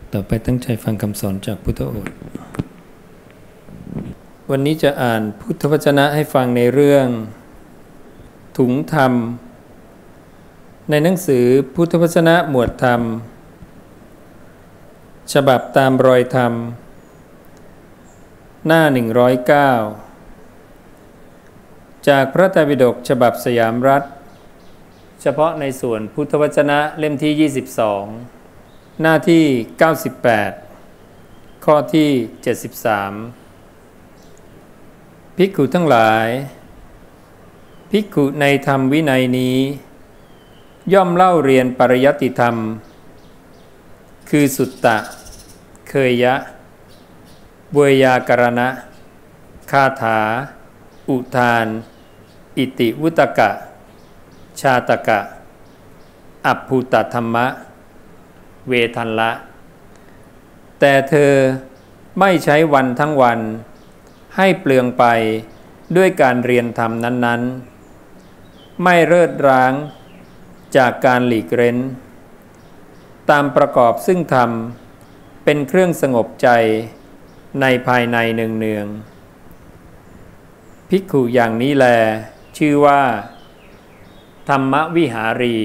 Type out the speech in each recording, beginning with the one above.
ต่อไปตั้งใจฟังคำสอนจากพุทธโอษฐ์วันนี้จะอ่านพุทธวจนะให้ฟังในเรื่องถุงธรรมในหนังสือพุทธวจนะหมวดธรรมฉบับตามรอยธรรมหน้า109จากพระไตรปิฎกฉบับสยามรัฐเฉพาะในส่วนพุทธวจนะเล่มที่22หน้าที่98ข้อที่73ภิกขุทั้งหลายภิกขุในธรรมวินัยนี้ย่อมเล่าเรียนปริยัติธรรมคือสุตตะเคยะเวยากรณะคาถาอุทานอิติวุตกะชาตกะอัปภูตธรรมะเวทัลละแต่เธอไม่ใช้วันทั้งวันให้เปลืองไปด้วยการเรียนธรรมนั้นๆไม่เลิศร้างจากการหลีกเร้นตามประกอบซึ่งธรรมเป็นเครื่องสงบใจในภายในเนืองๆภิกขุอย่างนี้แลชื่อว่าธรรมวิหารี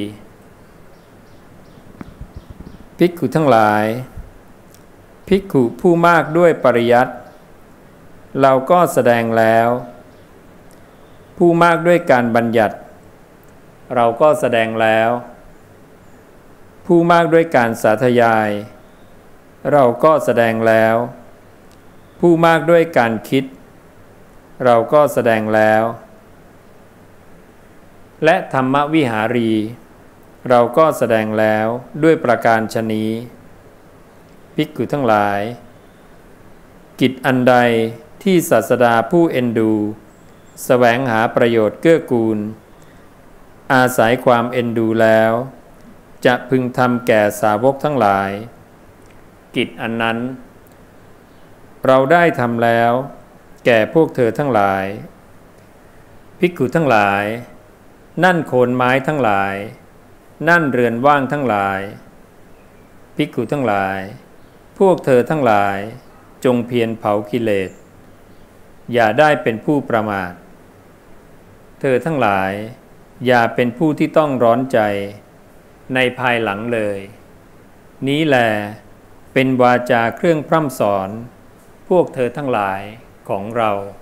ภิกขุทั้งหลายภิกขุผู้มากด้วยปริยัติเราก็แสดงแล้วผู้มากด้วยการบัญญัติเราก็แสดงแล้วผู้มากด้วยการสาธยายเราก็แสดงแล้วผู้มากด้วยการคิดเราก็แสดงแล้วและธรรมวิหารีเราก็แสดงแล้วด้วยประการฉะนี้ภิกขุทั้งหลายกิจอันใดที่ศาสดาผู้เอ็นดูแสวงหาประโยชน์เกื้อกูลอาศัยความเอ็นดูแล้วจะพึงทำแก่สาวกทั้งหลายกิจอันนั้นเราได้ทำแล้วแก่พวกเธอทั้งหลายภิกขุทั้งหลายนั่นโคนไม้ทั้งหลายนั่นเรือนว่างทั้งหลายภิกขุทั้งหลายพวกเธอทั้งหลายจงเพียรเผากิเลสอย่าได้เป็นผู้ประมาทเธอทั้งหลายอย่าเป็นผู้ที่ต้องร้อนใจในภายหลังเลยนี้แลเป็นวาจาเครื่องพร่ำสอนพวกเธอทั้งหลายของเรา